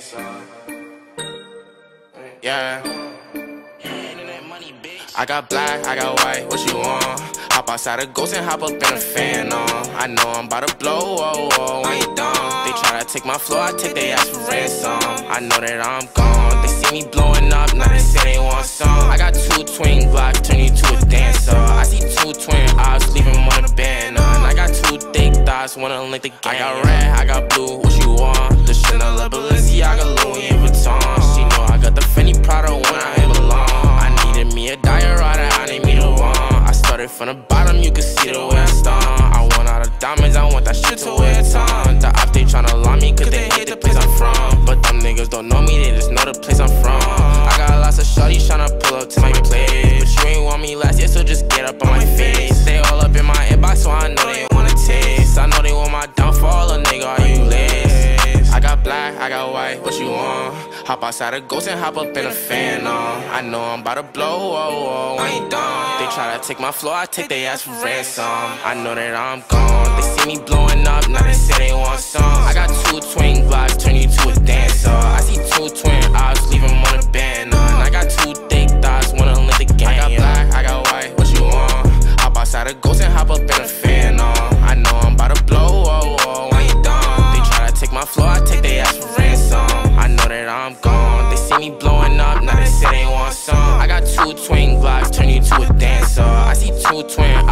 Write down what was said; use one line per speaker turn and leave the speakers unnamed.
Yeah. I got black, I got white, what you want? Hop outside a ghost and hop up in a fan on. I know I'm about to blow, oh, oh, when you done. They try to take my flow, I take their ass for ransom. I know that I'm gone, they see me blowing up, now they say they want some. I got 2 twin Glocks, turn you to a dancer. I see 2 twin opps, leave them on the band on. I got 2 thick thots, wanna link the gang. I got red, I got blue, what you want? The Chanel, Balenciaga, Louis Vuitton. She know I got the Fendi Prada when I belong. I needed me a diorama, I need me the one. I started from the bottom, you can see the way I stung. I want all the diamonds, I want that shit to wear a ton. The op, they tryna lie me cause they hate the place I'm from. But them niggas don't know me, they just know the place I'm from. I got lots of shorties tryna pull up to my place, but you ain't want me last year, so just get up on my face. They all up in my inbox, so I know they wanna taste. I know they want my downfall, a nigga, are you lace? I got black, I got white, what you want? Hop outside a ghost and hop up in a fan on. I know I'm about to blow, oh, oh, when you done. They try to take my flow, I take their ass for ransom. I know that I'm gone, they see me blowing up, now they say they want some. I got 2 twin Glocks, turn you to a dancer. I see 2 twin opps, leave them on the band on. I got 2 thick thots, wanna link the gang. I got black, I got white, what you want? Hop outside a ghost and hop up in a fan on. I know I'm about to blow, oh, oh, when you done. They try to take my flow, I take their ass for ransom. I know that I'm gone, they see me blowing up, now they say they want some. I got 2 twin Glocks, turn you to a dancer. I see 2 twin